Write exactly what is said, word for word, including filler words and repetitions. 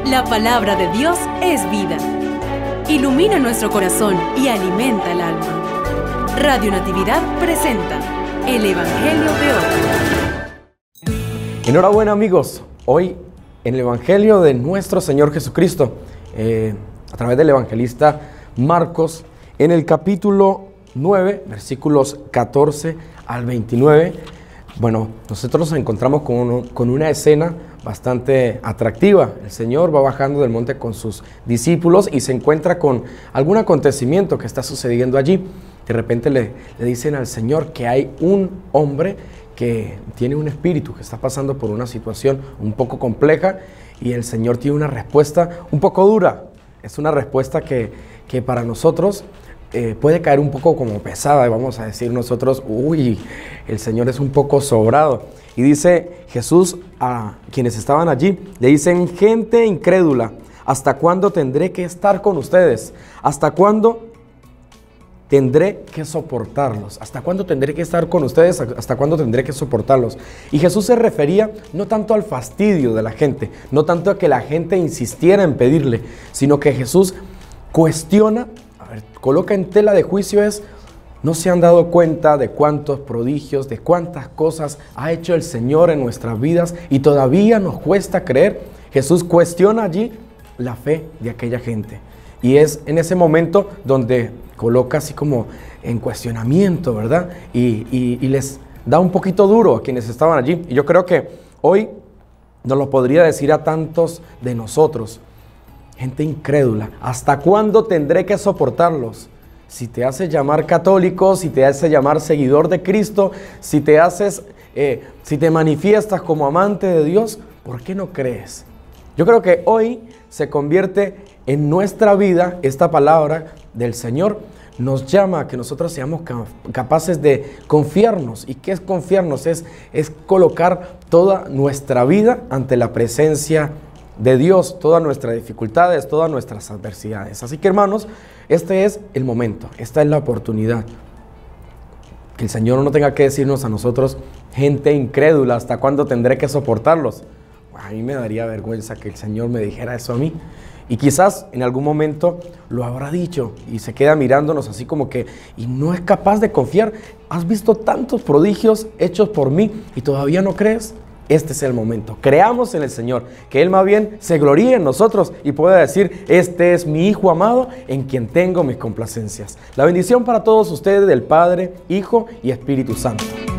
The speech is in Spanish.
La palabra de Dios es vida. Ilumina nuestro corazón y alimenta el alma. Radio Natividad presenta el Evangelio de hoy. Enhorabuena, amigos. Hoy en el Evangelio de nuestro Señor Jesucristo, eh, a través del evangelista Marcos, en el capítulo nueve, versículos catorce al veintinueve, bueno, nosotros nos encontramos con, uno, con una escena bastante atractiva. El Señor va bajando del monte con sus discípulos y se encuentra con algún acontecimiento que está sucediendo allí. De repente le, le dicen al Señor que hay un hombre que tiene un espíritu, que está pasando por una situación un poco compleja, y el Señor tiene una respuesta un poco dura. Es una respuesta que, que para nosotros eh, puede caer un poco como pesada, y vamos a decir nosotros, uy, el Señor es un poco sobrado. Y dice Jesús a quienes estaban allí, le dicen: gente incrédula, ¿hasta cuándo tendré que estar con ustedes? ¿Hasta cuándo tendré que soportarlos? ¿Hasta cuándo tendré que estar con ustedes? ¿Hasta cuándo tendré que soportarlos? Y Jesús se refería no tanto al fastidio de la gente, no tanto a que la gente insistiera en pedirle, sino que Jesús cuestiona, a ver, coloca en tela de juicio es: ¿no se han dado cuenta de cuántos prodigios, de cuántas cosas ha hecho el Señor en nuestras vidas y todavía nos cuesta creer? Jesús cuestiona allí la fe de aquella gente. Y es en ese momento donde coloca así como en cuestionamiento, ¿verdad? Y, y, y les da un poquito duro a quienes estaban allí. Y yo creo que hoy nos lo podría decir a tantos de nosotros: gente incrédula, ¿hasta cuándo tendré que soportarlos? Si te haces llamar católico, si te haces llamar seguidor de Cristo, si te haces, eh, si te manifiestas como amante de Dios, ¿por qué no crees? Yo creo que hoy se convierte en nuestra vida esta palabra del Señor. Nos llama a que nosotros seamos capaces de confiarnos. ¿Y qué es confiarnos? Es, es colocar toda nuestra vida ante la presencia de Dios, todas nuestras dificultades, todas nuestras adversidades. Así que, hermanos, este es el momento, esta es la oportunidad. Que el Señor no tenga que decirnos a nosotros: gente incrédula, ¿hasta cuándo tendré que soportarlos? A mí me daría vergüenza que el Señor me dijera eso a mí. Y quizás en algún momento lo habrá dicho y se queda mirándonos así como que, y no es capaz de confiar. ¿Has visto tantos prodigios hechos por mí y todavía no crees? Este es el momento. Creamos en el Señor, que Él más bien se gloríe en nosotros y pueda decir: este es mi Hijo amado en quien tengo mis complacencias. La bendición para todos ustedes del Padre, Hijo y Espíritu Santo.